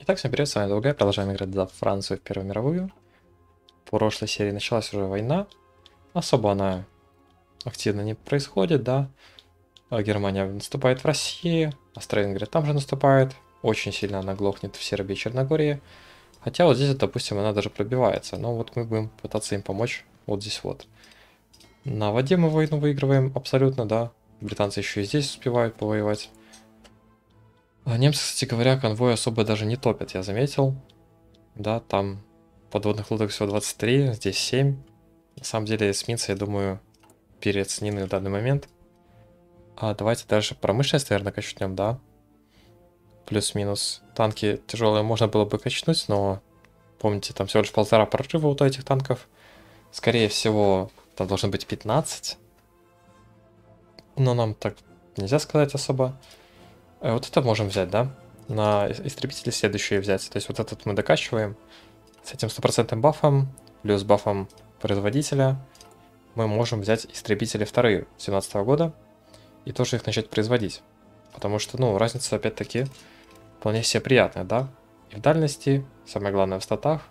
Итак, всем привет, с вами Долгая, продолжаем играть за Францию в Первую мировую. В прошлой серии началась уже война, особо она активно не происходит, да. Германия наступает в России, Австро-Венгрия там же наступает, очень сильно она глохнет в Сербии и Черногории. Хотя вот здесь, допустим, она даже пробивается, но вот мы будем пытаться им помочь вот здесь вот. На воде мы войну выигрываем абсолютно, да. Британцы еще и здесь успевают повоевать. А немцы, кстати говоря, конвой особо даже не топят, я заметил. Да, там подводных лодок всего 23, здесь 7. На самом деле эсминцы, я думаю, переоценены в данный момент. А давайте дальше промышленность, наверное, качнем, да? Плюс-минус. Танки тяжелые можно было бы качнуть, но помните, там всего лишь 1,5 прорыва у этих танков. Скорее всего, там должно быть 15. Но нам так нельзя сказать особо. Вот это можем взять, да? На истребители следующие взять. То есть вот этот мы докачиваем. С этим 100% бафом, плюс бафом производителя, мы можем взять истребители вторые 2017 года и тоже их начать производить. Потому что, ну, разница, опять-таки, вполне себе приятная, да? И в дальности, самое главное, в статах.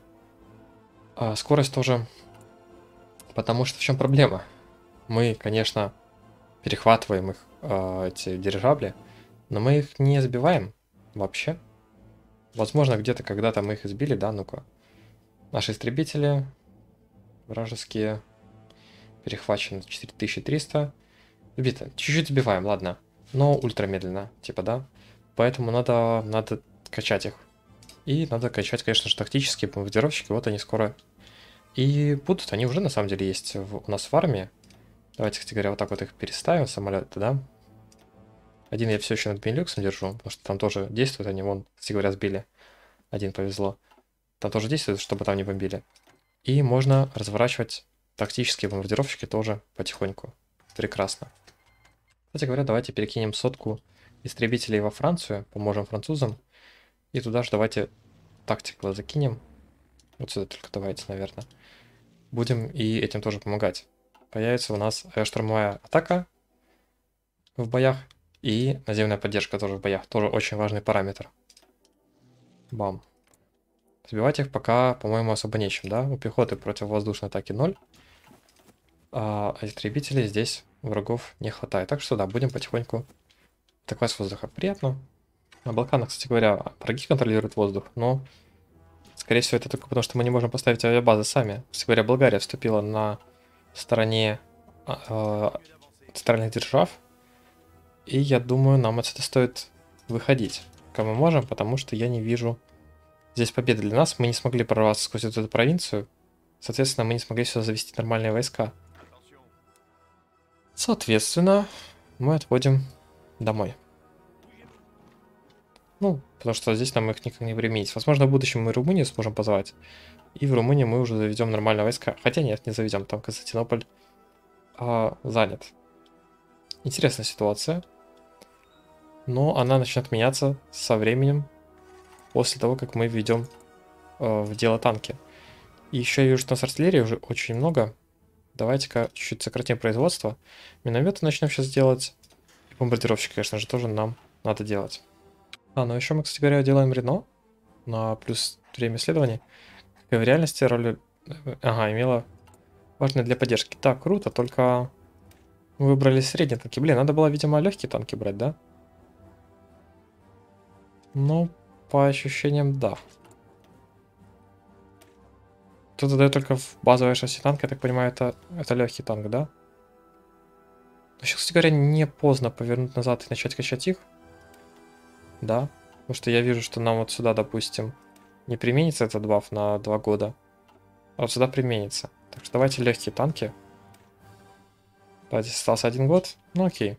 А скорость тоже. Потому что в чем проблема? Мы, конечно, перехватываем их, эти дирижабли, но мы их не сбиваем вообще. Возможно, где-то когда-то мы их избили, да, ну-ка. Наши истребители вражеские перехвачено 4300. Сбито. Чуть-чуть сбиваем, ладно. Но ультра медленно, типа, да. Поэтому надо качать их. И надо качать, конечно же, тактические бомбардировщики. Вот они скоро и будут. Они уже, на самом деле, есть у нас в армии. Давайте, кстати говоря, вот так вот их переставим, самолеты, да. Один я все еще над Бенилюксом держу, потому что там тоже действуют они. Вон, кстати говоря, сбили. Один повезло. Там тоже действует, чтобы там не бомбили. И можно разворачивать тактические бомбардировщики тоже потихоньку. Прекрасно. Кстати говоря, давайте перекинем сотку истребителей во Францию, поможем французам. И туда же давайте тактику закинем. Вот сюда только давайте, наверное. Будем и этим тоже помогать. Появится у нас штурмовая атака в боях и наземная поддержка тоже в боях. Тоже очень важный параметр. Бам. Сбивать их пока, по-моему, особо нечем, да? У пехоты противовоздушной атаки 0. А истребителей здесь врагов не хватает. Так что да, будем потихоньку атаковать с воздуха. Приятно. На Балканах, кстати говоря, враги контролируют воздух, но, скорее всего, это только потому, что мы не можем поставить авиабазы сами. Кстати говоря, Болгария вступила на стороне центральных держав, и я думаю, нам отсюда стоит выходить, как мы можем, потому что я не вижу здесь победы для нас. Мы не смогли прорваться сквозь эту провинцию, соответственно, мы не смогли сюда завести нормальные войска. Соответственно, мы отводим домой. Ну, потому что здесь нам их никак не применить. Возможно, в будущем мы Румынию сможем позвать. И в Румынии мы уже заведем нормальные войска. Хотя нет, не заведем. Там Константинополь занят. Интересная ситуация. Но она начнет меняться со временем. После того, как мы введем в дело танки. И еще я вижу, что у нас артиллерии уже очень много. Давайте-ка чуть-чуть сократим производство. Минометы начнем сейчас делать. И бомбардировщики, конечно же, тоже нам надо делать. Ну еще мы, кстати говоря, делаем Рено на плюс время исследований. Какая в реальности роль... Ага, имела важная для поддержки. Так, круто, только мы выбрали средние танки. Блин, надо было, видимо, легкие танки брать, да? Ну, по ощущениям, да. Тут дает только в базовое шасси танка, я так понимаю, это легкий танк, да? Но сейчас, кстати говоря, не поздно повернуть назад и начать качать их. Да, потому что я вижу, что нам вот сюда, допустим, не применится этот баф на 2 года, а вот сюда применится. Так что давайте легкие танки. Да, здесь остался 1 год, ну окей.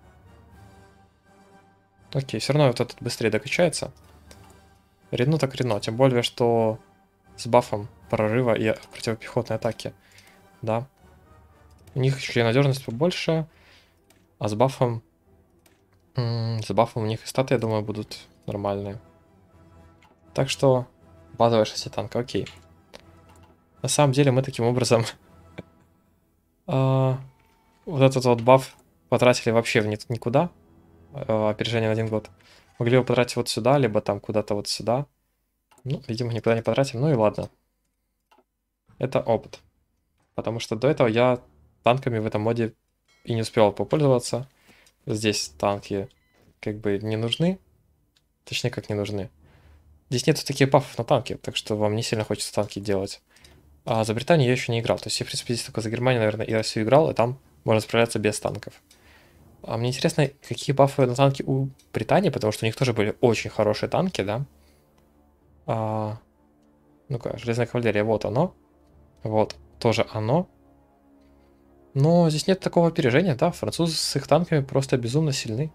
Окей, все равно вот этот быстрее докачается. Рено так Рено, тем более, что с бафом прорыва и противопехотной атаки, да. У них еще и надежность побольше, а с бафом у них и статы, я думаю, будут нормальные. Так что базовое шасси танка, окей. На самом деле мы таким образом вот этот вот баф потратили вообще в никуда. Опережение на 1 год. Могли его потратить вот сюда, либо там куда-то вот сюда. Ну, видимо, никуда не потратим. Ну и ладно. Это опыт. Потому что до этого я танками в этом моде и не успел попользоваться. Здесь танки как бы не нужны. Точнее, как не нужны. Здесь нету таких бафов на танки, так что вам не сильно хочется танки делать. А за Британию я еще не играл. То есть я, в принципе, здесь только за Германию, наверное, и Россию играл, и там можно справляться без танков. А мне интересно, какие бафы на танки у Британии, потому что у них тоже были очень хорошие танки, да? Ну-ка, железная кавалерия, вот оно. Вот, тоже оно. Но здесь нет такого опережения, да? Французы с их танками просто безумно сильны.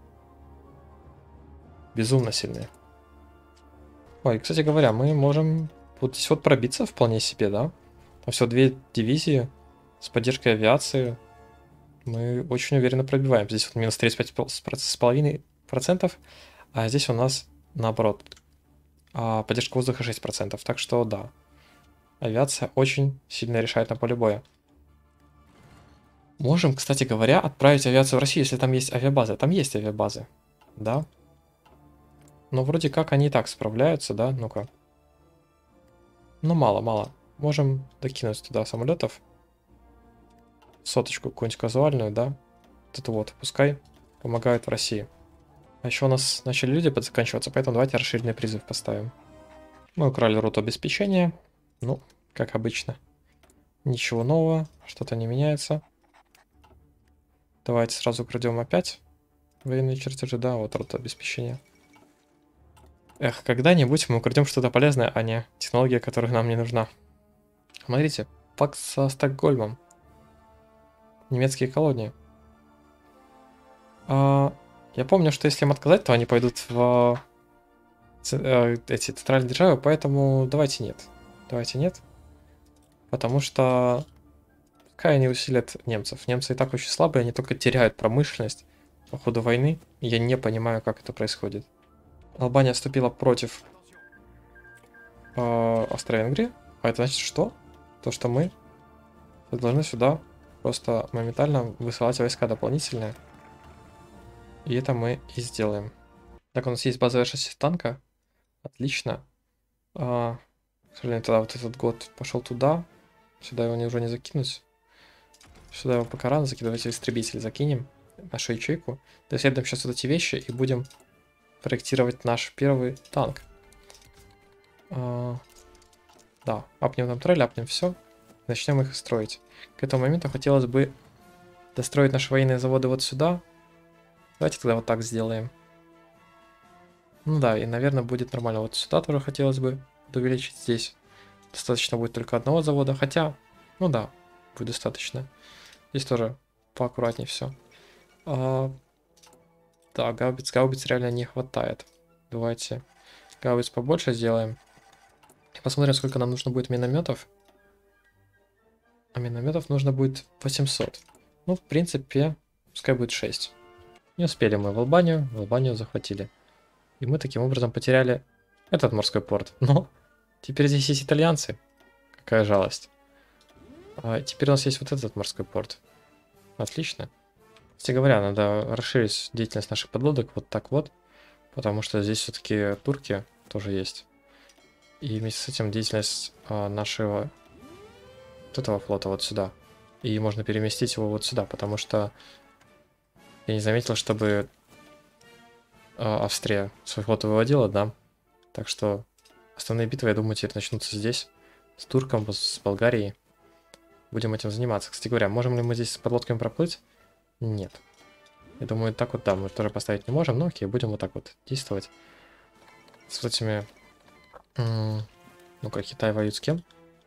Безумно сильны. Ой, кстати говоря, мы можем вот здесь вот пробиться вполне себе, да? Там всего 2 дивизии с поддержкой авиации. Мы очень уверенно пробиваем. Здесь вот минус 35,5%, а здесь у нас наоборот. Поддержка воздуха 6%. Так что да. Авиация очень сильно решает на поле боя. Можем, кстати говоря, отправить авиацию в Россию, если там есть авиабазы. Там есть авиабазы, да? Но вроде как они и так справляются, да? Ну-ка. Ну, мало. Можем докинуть туда самолетов. Соточку какую-нибудь казуальную, да? Вот это вот, пускай помогают в России. А еще у нас начали люди подзаканчиваться, поэтому давайте расширенный призыв поставим. Мы украли роту обеспечения. Ну, как обычно. Ничего нового, что-то не меняется. Давайте сразу украдем опять военные чертежи, да, вот рота обеспечения. Эх, когда-нибудь мы украдем что-то полезное, а не технология, которая нам не нужна. Смотрите, пакт со Стокгольмом. Немецкие колонии. Я помню, что если им отказать, то они пойдут в эти центральные державы, поэтому давайте нет. Давайте нет. Потому что пускай они усилят немцев. Немцы и так очень слабые, они только теряют промышленность по ходу войны. Я не понимаю, как это происходит. Албания вступила против Австро-Венгрии. А это значит что? То, что мы должны сюда просто моментально высылать войска дополнительные. И это мы и сделаем. Так, у нас есть базовая шасси танка. Отлично. К сожалению, тогда вот этот год пошел туда. Сюда его уже не закинуть. Сюда его пока рано закидывать, истребитель закинем. Нашу ячейку. Доследуем сейчас вот эти вещи и будем проектировать наш первый танк. Да, апнем там трель, апнем все. Начнем их строить. К этому моменту хотелось бы достроить наши военные заводы вот сюда. Давайте тогда вот так сделаем. Ну да, и, наверное, будет нормально. Вот сюда тоже хотелось бы увеличить здесь. Достаточно будет только одного завода. Хотя, ну да, будет достаточно. Здесь тоже поаккуратнее все. Да, гаубиц реально не хватает. Давайте гаубиц побольше сделаем. И посмотрим, сколько нам нужно будет минометов. А минометов нужно будет 800. Ну, в принципе, пускай будет 6. Не успели мы в Албанию захватили. И мы таким образом потеряли этот морской порт. Но теперь здесь есть итальянцы. Какая жалость. А теперь у нас есть вот этот морской порт. Отлично. Кстати говоря, надо расширить деятельность наших подлодок вот так вот. Потому что здесь все-таки турки тоже есть. И вместе с этим деятельность нашего вот этого флота вот сюда. И можно переместить его вот сюда, потому что я не заметил, чтобы Австрия свой флот выводила, да. Так что основные битвы, я думаю, теперь начнутся здесь. С Турком, с Болгарией. Будем этим заниматься. Кстати говоря, можем ли мы здесь с подлодками проплыть? Нет. Я думаю, так вот, да, мы тоже поставить не можем. Но окей, будем вот так вот действовать. С этими... Ну-ка, Китай воюет с кем?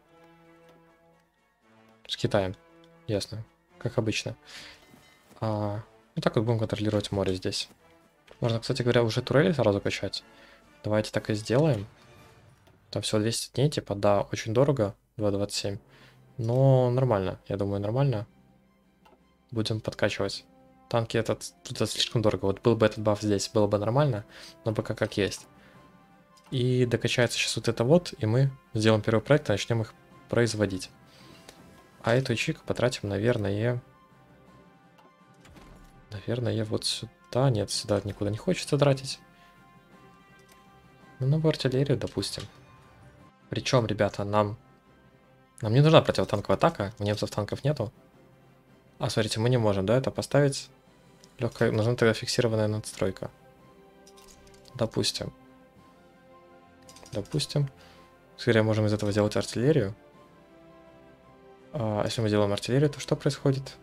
С Китаем. Ясно. Как обычно. Вот так вот будем контролировать море здесь. Можно, кстати говоря, уже турели сразу качать. Давайте так и сделаем. Там всего 200 дней, типа, да, очень дорого. 2.27. Но нормально. Я думаю, нормально. Будем подкачивать. Танки тут слишком дорого. Вот был бы этот баф здесь, было бы нормально. Но пока как есть. И докачается сейчас вот это вот. И мы сделаем первый проект и начнем их производить. А эту ячейку потратим, наверное... Наверное, вот сюда. Нет, сюда никуда не хочется тратить. Ну, новую артиллерию, допустим. Причем, ребята, нам не нужна противотанковая атака. У немцев танков нету. А, смотрите, мы не можем, да, это поставить. Легкая, нужна тогда фиксированная надстройка. Допустим. Скорее можем из этого сделать артиллерию. А если мы делаем артиллерию, то что происходит?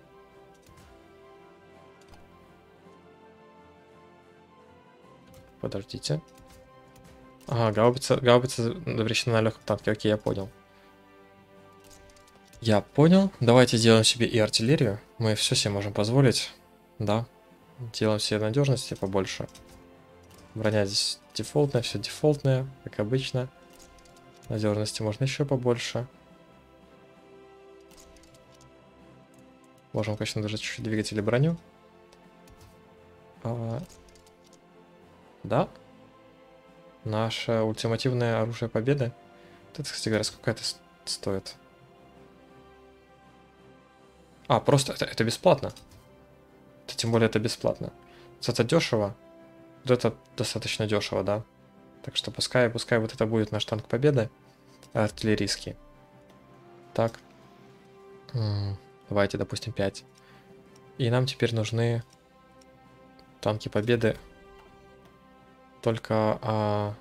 Подождите. Ага, гаубица запрещена на легком танке. Окей, я понял. Давайте сделаем себе и артиллерию. Мы все себе можем позволить. Да. Делаем себе надежности побольше. Броня здесь дефолтная, все дефолтное, как обычно. Надежности можно еще побольше. Можем, конечно, даже чуть-чуть двигатель и броню. Да. Наше ультимативное оружие победы. Это, кстати говоря, сколько это стоит? А, просто это бесплатно. Тем более это бесплатно. Это дешево. Вот это достаточно дешево, да. Так что пускай вот это будет наш танк победы. Артиллерийский. Так. Давайте, допустим, 5. И нам теперь нужны танки победы. Только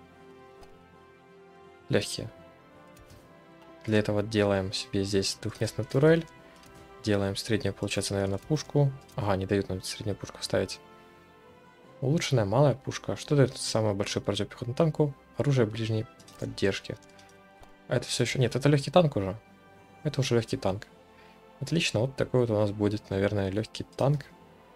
легкие. Для этого делаем себе здесь двухместную турель. Делаем среднюю, получается, наверное, пушку. Ага, не дают нам среднюю пушку вставить. Улучшенная малая пушка. Что дает самый большой противопехотный танку? Оружие ближней поддержки. А это все еще... Нет, это легкий танк уже. Это уже легкий танк. Отлично, вот такой вот у нас будет, наверное, легкий танк.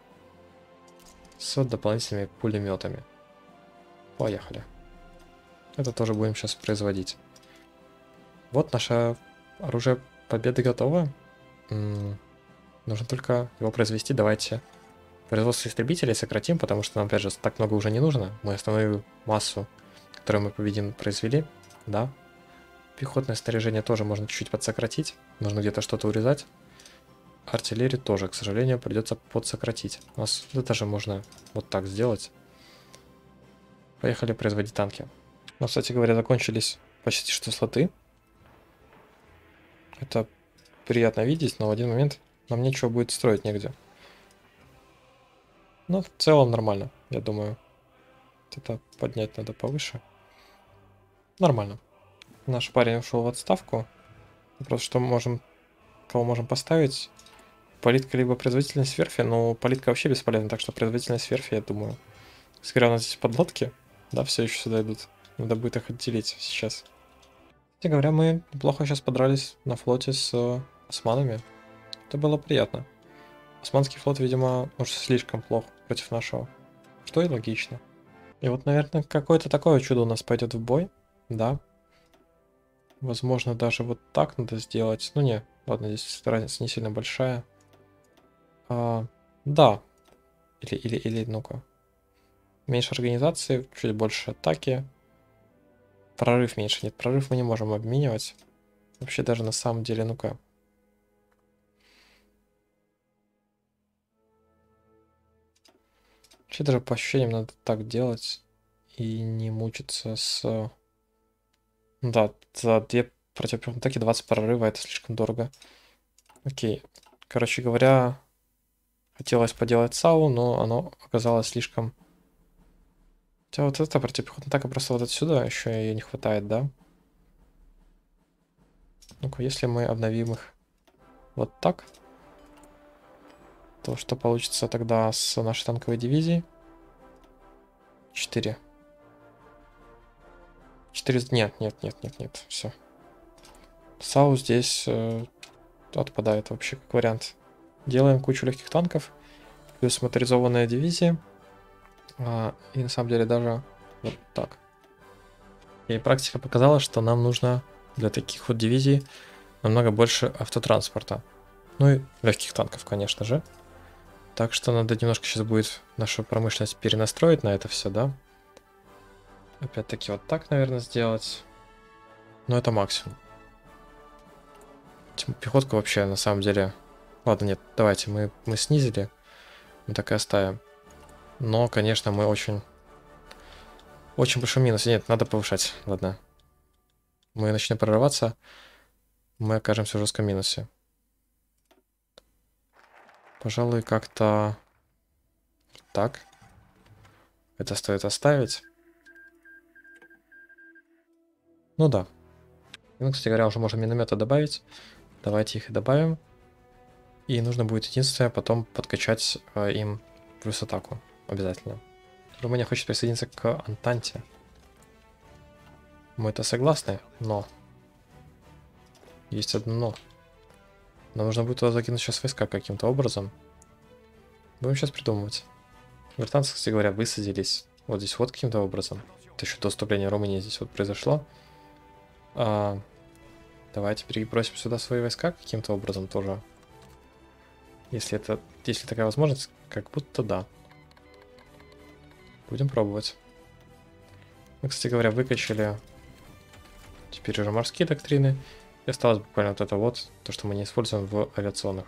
С дополнительными пулеметами. Поехали. Это тоже будем сейчас производить. Вот наше оружие победы готово. Нужно только его произвести. Давайте производство истребителей сократим, потому что нам, опять же, так много уже не нужно. Мы основную массу, которую мы победим, произвели. Да. Пехотное снаряжение тоже можно чуть-чуть подсократить. Нужно где-то что-то урезать. Артиллерию тоже, к сожалению, придется подсократить. У нас это даже можно вот так сделать. Поехали производить танки. Ну, кстати говоря, закончились почти что слоты. Это приятно видеть, но в один момент нам нечего будет строить негде. Но в целом нормально, я думаю. Это поднять надо повыше. Нормально. Наш парень ушел в отставку. Просто что можем, кого можем поставить? Политика либо производительность верфи, но политика вообще бесполезна, так что производительность верфи, я думаю. Скорее у нас здесь подлодки, да, все еще сюда идут. Надо будет их отделить сейчас. Кстати говоря, мы неплохо сейчас подрались на флоте с османами. Это было приятно. Османский флот, видимо, уж слишком плох против нашего. Что и логично. И вот, наверное, какое-то такое чудо у нас пойдет в бой. Да. Возможно, даже вот так надо сделать. Ну не, ладно, здесь разница не сильно большая. Да. Или ну-ка. Меньше организации, чуть больше атаки. Прорыв меньше. Нет, прорыв мы не можем обменивать. Вообще даже на самом деле, ну-ка. Вообще даже по ощущениям надо так делать. И не мучиться с... Да, за 2 противопехотные атаки 20 прорыва, это слишком дорого. Окей. Короче говоря, хотелось поделать САУ, но оно оказалось слишком... Хотя вот эта противопехотная атака просто вот отсюда еще ее не хватает, да? Ну-ка, если мы обновим их вот так, то что получится тогда с нашей танковой дивизией? 4. 4... Нет, все. САУ здесь отпадает вообще как вариант. Делаем кучу легких танков, плюс моторизованная дивизия. И на самом деле даже вот так. И практика показала, что нам нужно для таких вот дивизий намного больше автотранспорта. Ну и легких танков, конечно же. Так что надо немножко сейчас будет нашу промышленность перенастроить на это все, да? Опять-таки вот так, наверное, сделать. Но это максимум. Пехотка вообще, на самом деле... Ладно, нет, давайте, мы снизили. Мы так и оставим. Но, конечно, мы очень... Очень большой минус. Нет, надо повышать. Ладно. мы начнем прорываться, мы окажемся в жестком минусе. Пожалуй, как-то так. Это стоит оставить. Ну да. Ну, кстати говоря, уже можно минометы добавить. Давайте их и добавим. И нужно будет единственное потом подкачать им плюс атаку. Обязательно. Румыния хочет присоединиться к Антанте. Мы это согласны, но... Есть одно но. Нам нужно будет туда закинуть сейчас войска каким-то образом. Будем сейчас придумывать. Британцы, кстати говоря, высадились вот здесь вот каким-то образом. Это еще до вступления Румынии здесь вот произошло. Давайте перебросим сюда свои войска каким-то образом тоже. Если такая возможность, как будто да. Будем пробовать. Мы, кстати говоря, выкачали теперь уже морские доктрины. И осталось буквально вот это вот, то, что мы не используем в авиационных.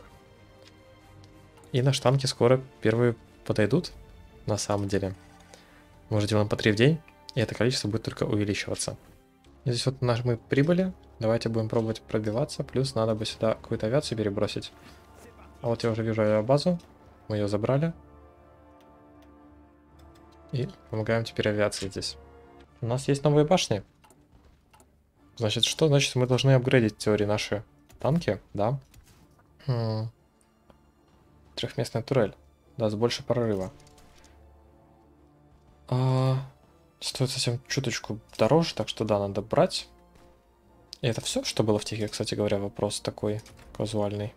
И наши танки скоро первые подойдут, на самом деле. Мы уже делаем по 3 в день, и это количество будет только увеличиваться. И здесь вот мы прибыли. Давайте будем пробовать пробиваться. Плюс надо бы сюда какую-то авиацию перебросить. А вот я уже вижу авиабазу. Мы ее забрали. И помогаем теперь авиации здесь. У нас есть новые башни. Значит, что? Значит, мы должны апгрейдить в теории наши танки, да? Трехместная турель. Даст больше прорыва. Стоит совсем чуточку дороже, так что да, надо брать. И это все, что было в Тихе, кстати говоря, вопрос такой казуальный.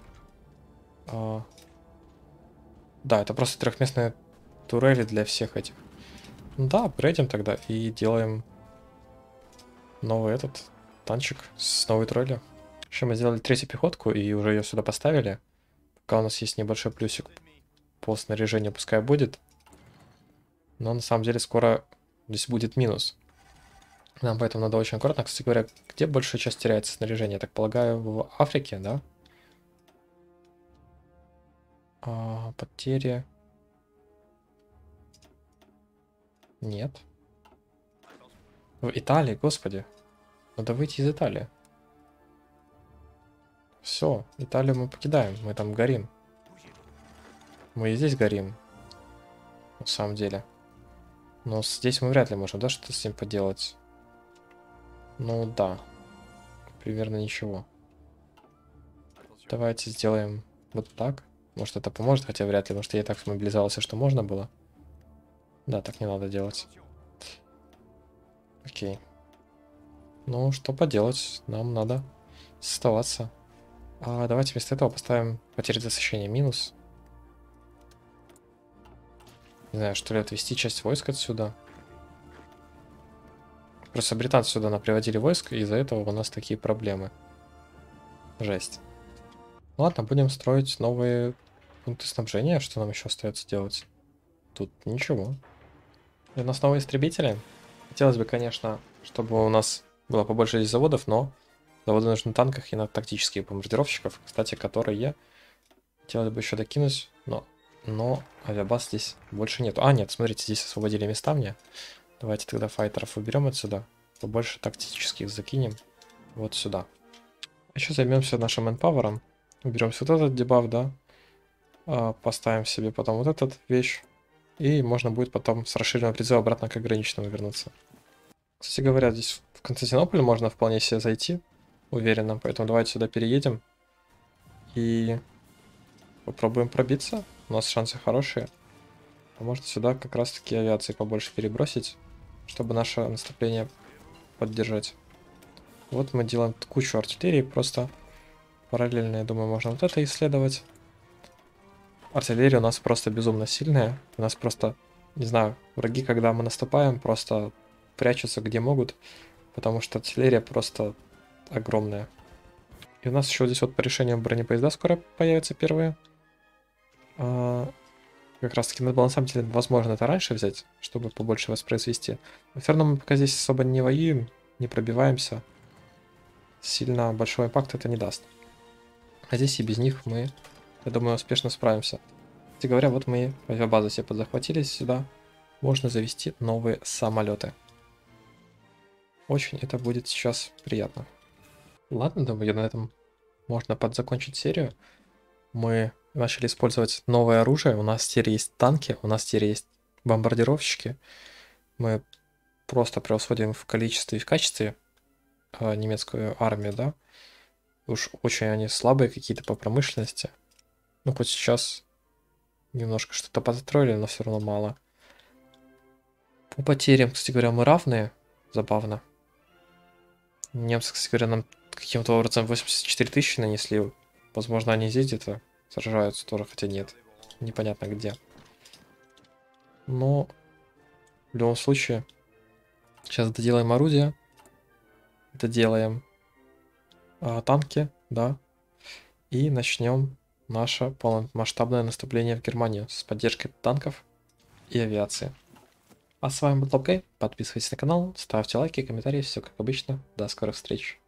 Да, это просто трехместные турели для всех этих. Ну да, апгрейдим тогда и делаем новый этот танчик с новой турелью. Еще мы сделали третью пехотку и уже ее сюда поставили. Пока у нас есть небольшой плюсик по снаряжению, пускай будет. Но на самом деле скоро здесь будет минус. Нам поэтому надо очень аккуратно. Кстати говоря, где большая часть теряется снаряжение? Я так полагаю, в Африке, да? Потери... Нет. В Италии, господи. Надо выйти из Италии. Все, Италию мы покидаем. Мы там горим. Мы и здесь горим. На самом деле. Но здесь мы вряд ли можем, да, что-то с ним поделать. Ну да. Примерно ничего. Давайте сделаем вот так. Может, это поможет, хотя вряд ли, потому что я и так смобилизовался, что можно было. Да, так не надо делать. Окей. Ну, что поделать? Нам надо оставаться. Давайте вместо этого поставим потери насыщения минус. Не знаю, что ли, отвести часть войск отсюда. Просто британцы сюда наприводили войск, и из-за этого у нас такие проблемы. Жесть. Ладно, будем строить новые пункты снабжения. Что нам еще остается делать? Тут ничего. И у нас новые истребители. Хотелось бы, конечно, чтобы у нас было побольше здесь заводов, но заводы нужны на танках и на тактических бомбардировщиков, кстати, которые хотелось бы еще докинуть, но авиабаз здесь больше нету. Нет, смотрите, здесь освободили места мне. Давайте тогда файтеров уберем отсюда. Побольше тактических закинем вот сюда. Еще займемся нашим манпавером. Уберем вот этот дебаф, да. Поставим себе потом вот этот вещь. И можно будет потом с расширенного призыва обратно к ограниченному вернуться. Кстати говоря, здесь в Константинополь можно вполне себе зайти. Уверенно. Поэтому давайте сюда переедем. И попробуем пробиться. У нас шансы хорошие. А может сюда как раз таки авиации побольше перебросить, чтобы наше наступление поддержать. Вот мы делаем кучу артиллерии, просто параллельно, я думаю, можно вот это исследовать. Артиллерия у нас просто безумно сильная. У нас просто, не знаю, враги, когда мы наступаем, просто прячутся где могут, потому что артиллерия просто огромная. И у нас еще здесь вот по решению бронепоезда скоро появятся первые. Как раз таки надо было на самом деле, возможно, это раньше взять, чтобы побольше воспроизвести. Но все равно мы пока здесь особо не воюем, не пробиваемся. Сильно большого импакта это не даст. А здесь и без них мы, я думаю, успешно справимся. Кстати говоря, вот мы авиабазу себе подзахватили сюда. Можно завести новые самолеты. Очень это будет сейчас приятно. Ладно, думаю, на этом можно подзакончить серию. Мы начали использовать новое оружие. У нас теперь есть танки, у нас теперь есть бомбардировщики. Мы просто превосходим в количестве и в качестве немецкую армию, да. Уж очень они слабые какие-то по промышленности. Ну, хоть сейчас немножко что-то построили, но все равно мало. По потерям, кстати говоря, мы равные. Забавно. Немцы, кстати говоря, нам каким-то образом 84 тысячи нанесли. Возможно, они здесь где-то сражаются тоже, хотя нет. Непонятно где. Но в любом случае, сейчас доделаем орудия. Доделаем танки, да. И начнем наше полномасштабное наступление в Германию с поддержкой танков и авиации. А с вами был Топкей. Подписывайтесь на канал, ставьте лайки, комментарии. Все как обычно. До скорых встреч.